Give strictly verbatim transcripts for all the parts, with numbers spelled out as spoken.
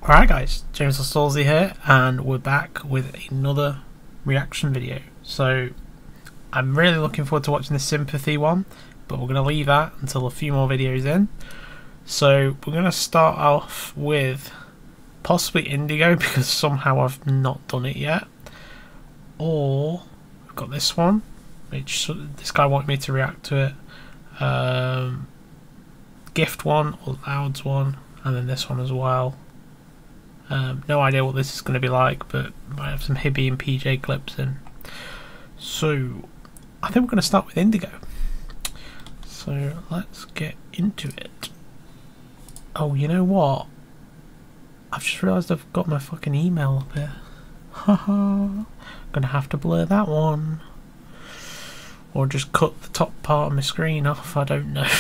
Alright guys, James Stallzy here, and we're back with another reaction video. So I'm really looking forward to watching the sympathy one, but we're going to leave that until a few more videos in. So we're going to start off with possibly Indigo, because somehow I've not done it yet. Or we've got this one, which this guy wanted me to react to it. Um, Gift one, or Louds one, and then this one as well. Um, no idea what this is going to be like, but might have some Hibby and P J clips in. So I think we're going to start with Indigo. So let's get into it. Oh, you know what? I've just realised I've got my fucking email up here. Haha. Gonna have to blur that one. Or just cut the top part of my screen off, I don't know.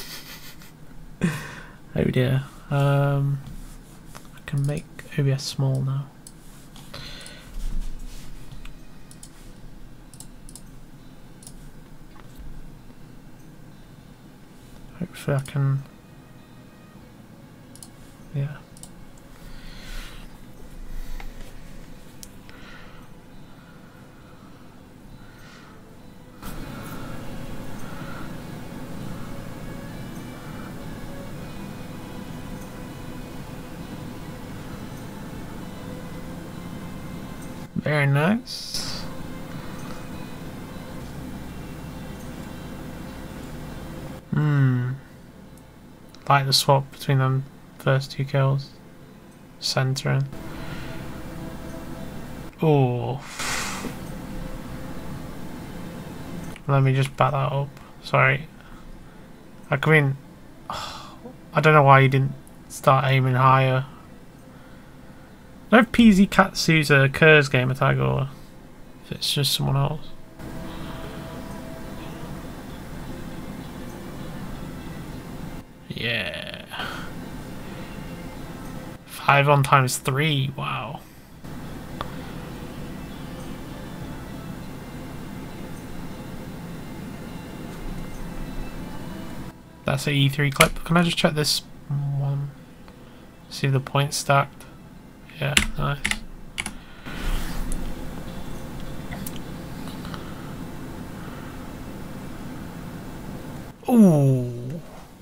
Oh dear. Um, I can make O B S small now. Hopefully I can, yeah. Very nice. Hmm. Like the swap between them first two kills. Centering. Oh. Let me just back that up. Sorry. I mean, I don't know why you didn't start aiming higher. I don't know if P Z Katsu's a Kurz gamer tag or if it's just someone else. Yeah. Five on times three, wow. That's an E three clip. Can I just check this one? See if the points stacked. Yeah, nice. Ooh.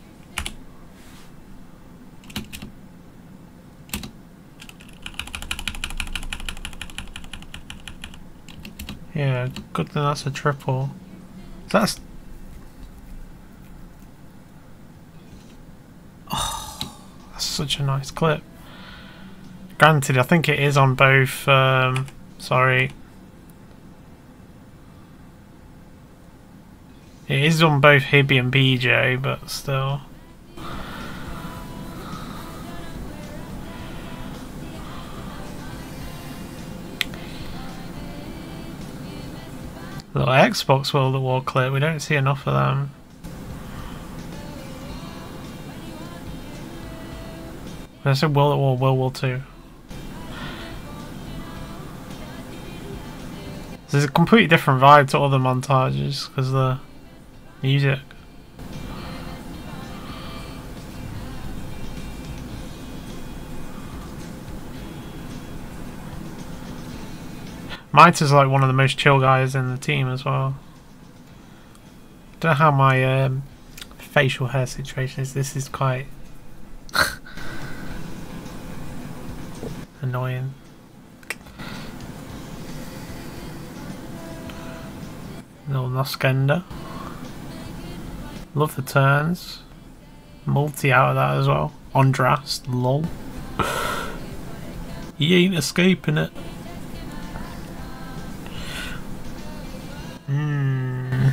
Yeah, good thing that's a triple. That's... Oh, that's such a nice clip. Granted, I think it is on both, um, sorry. It is on both Hibby and P J, but still. Little Xbox World at War clip, we don't see enough of them. I said World at War, World War Two. There's a completely different vibe to other montages because the music. Mita's like one of the most chill guys in the team as well. Don't know how my um, facial hair situation is. This is quite annoying. Little Noskender. Love the turns. Multi out of that as well. Undrast, lol. He ain't escaping it. Hmm.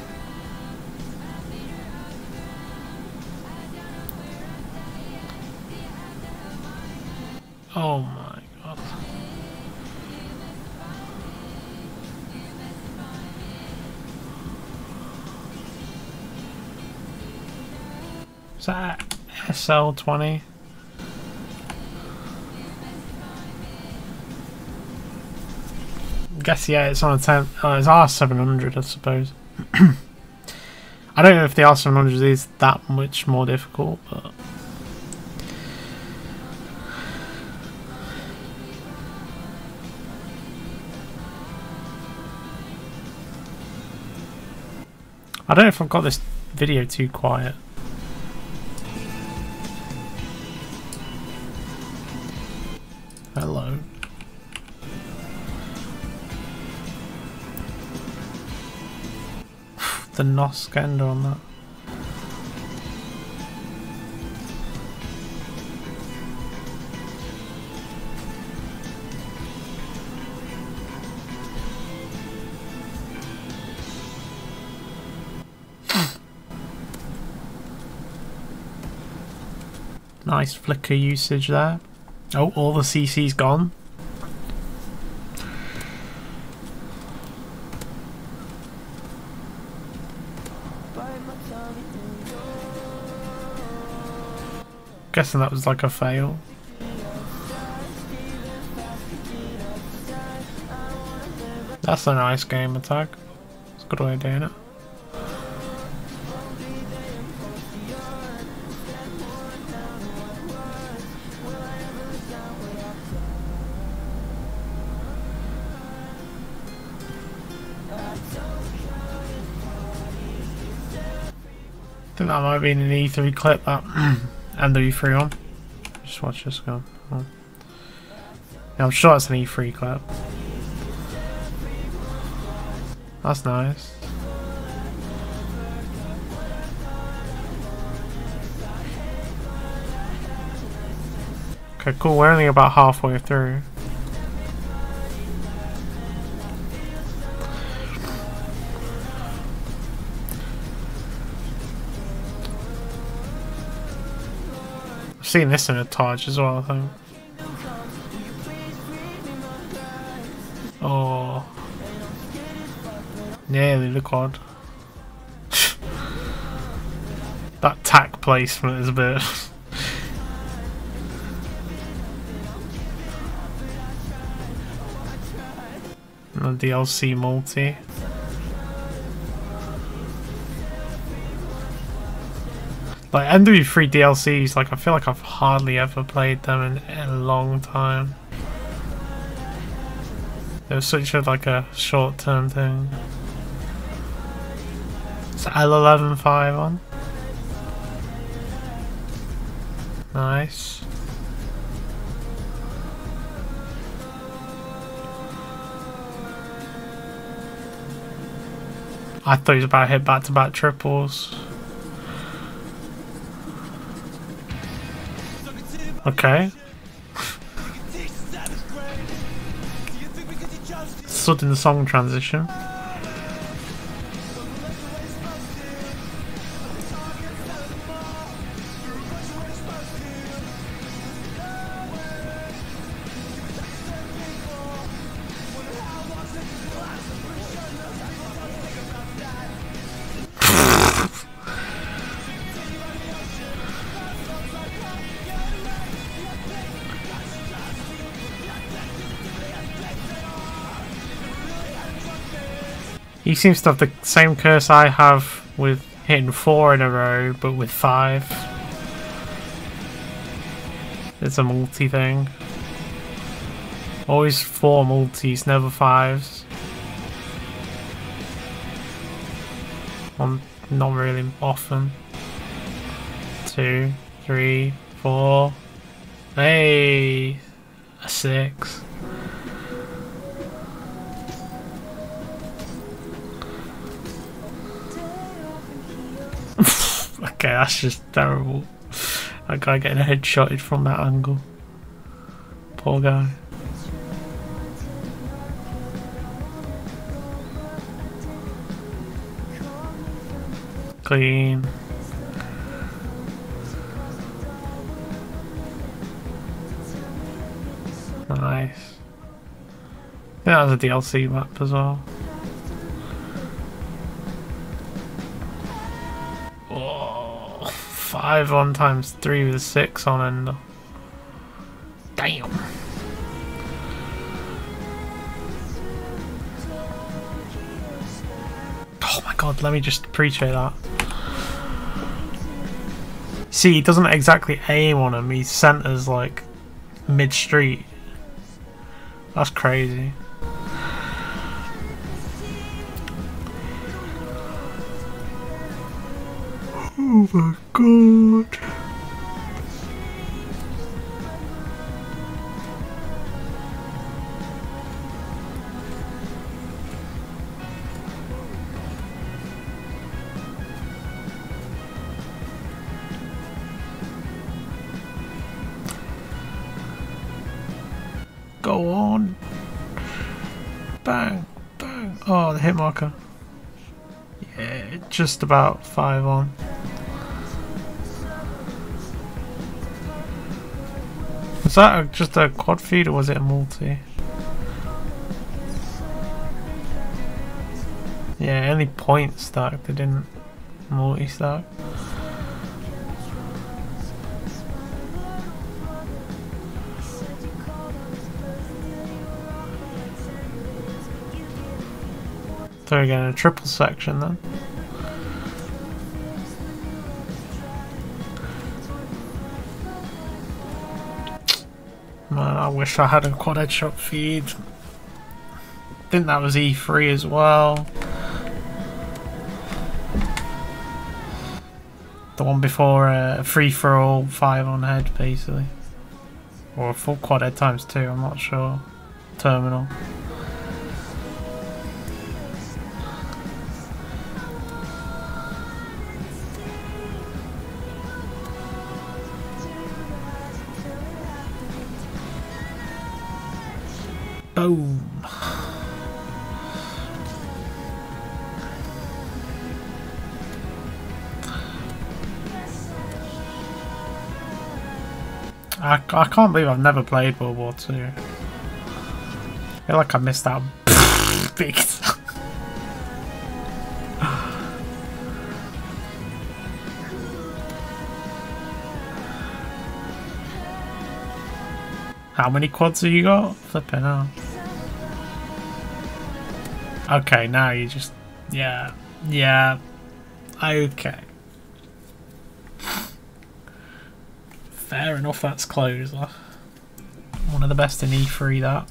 Oh my god. Is that S L twenty? I guess, yeah, it's on a ten. Oh, it's R seven hundred, I suppose. I don't know if the R seven hundred is that much more difficult, but I don't know if I've got this video too quiet. Hello. The Noskender on that. Nice flicker usage there. Oh, all the C C's gone. Guessing that was like a fail. That's a nice game attack. It's a good way of doing it. I think that might be in an E three clip, that and the E three one. Just watch this go. Oh. Yeah, I'm sure it's an E three clip. That's nice. Okay, cool. We're only about halfway through. I've seen this in a Taj as well, I think. Oh. Nearly the quad. That tack placement is a bit... and the D L C multi. Like M W three D L Cs, like I feel like I've hardly ever played them in, in a long time. It was such a like a short term thing. It's L eleven five on. Nice. I thought he was about to hit back to back triples. Okay. Sudden song transition. He seems to have the same curse I have with hitting four in a row, but with five. It's a multi thing. Always four multis, never fives. One, not really often. Two, three, four. Hey, a six. Okay, that's just terrible. That guy getting headshotted from that angle. Poor guy. Clean. Nice. I think that was a D L C map as well. Five on times three with a six on ender. Damn. Oh my god, let me just appreciate that. See, he doesn't exactly aim on him, he centers like mid street. That's crazy. Oh my god. Go on. Bang, bang. Oh, the hit marker. Yeah, just about five on. Was that a, just a quad feed or was it a multi? Yeah, only point stack, they didn't multi stack. So again, a triple section then. Man, I wish I had a quad headshot feed. I think that was E three as well. The one before a uh, free for all five on head basically. Or a full quad head times two, I'm not sure. Terminal. Boom. I, I can't believe I've never played World War Two. I feel like I missed out big time. How many quads have you got? Flipping out. Okay, now you just... Yeah. Yeah. Okay. Fair enough, that's close. One of the best in E three, that.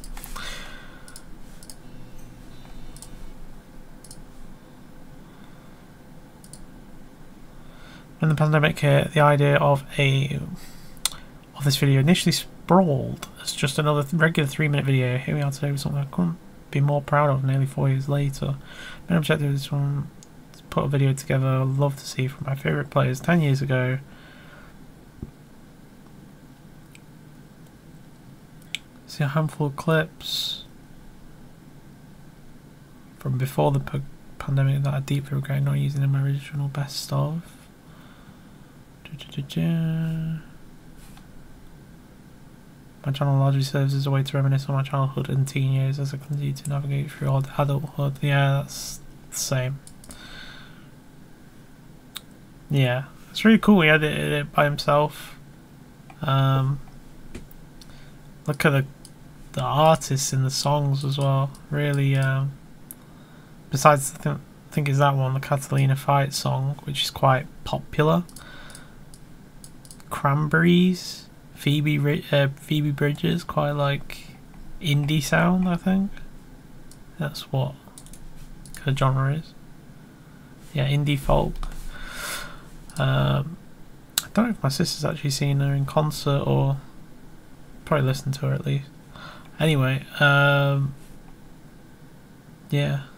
When the pandemic hit, the idea of a of this video initially sprawled as just another th regular three-minute video. Here we are today with something I couldn't be more proud of nearly four years later. Main objective of this one is to put a video together I'd love to see from my favourite players ten years ago. See a handful of clips from before the p pandemic that I deeply regret not using in my original best of. Da -da -da -da. My channel largely serves as a way to reminisce on my childhood and teen years as I continue to navigate through old adulthood. Yeah, that's the same. Yeah, it's really cool. He edited it by himself. Um, look at the the artists in the songs as well. Really, um, besides I think, I think it's that one, the Catalina Fight song, which is quite popular. Cranberries. Phoebe uh, Phoebe Bridges, quite like indie sound, I think. That's what her genre is. Yeah, indie folk. Um, I don't know if my sister's actually seen her in concert or probably listened to her at least. Anyway, um, yeah.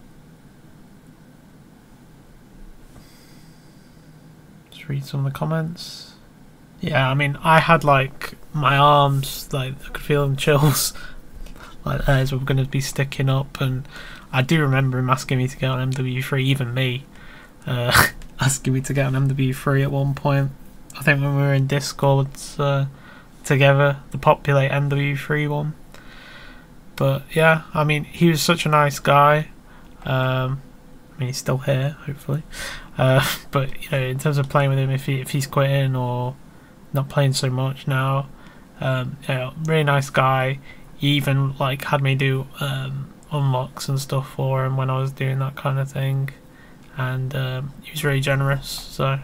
Just read some of the comments. Yeah, I mean, I had like my arms, like I could feel them chills, like theirs were going to be sticking up, and I do remember him asking me to get on M W three, even me, uh, asking me to get on M W three at one point. I think when we were in Discord uh, together, the populate M W three one. But yeah, I mean, he was such a nice guy. Um, I mean, he's still here, hopefully. Uh, but you know, in terms of playing with him, if he if he's quitting or not playing so much now, um, you know, really nice guy. He even like had me do um, unlocks and stuff for him when I was doing that kind of thing, and um, he was really generous. So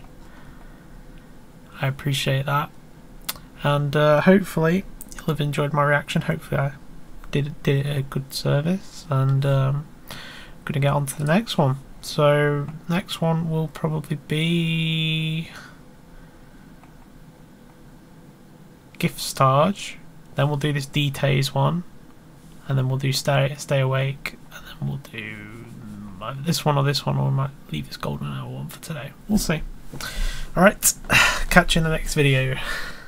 I appreciate that, and uh, hopefully you'll have enjoyed my reaction. Hopefully I did did a good service, and um, I'm gonna get on to the next one. So next one will probably be Gift Starge. Then we'll do this D-Taze one, and then we'll do Stay Stay Awake, and then we'll do this one or this one, or we might leave this golden hour one for today. We'll see. Alright, catch you in the next video.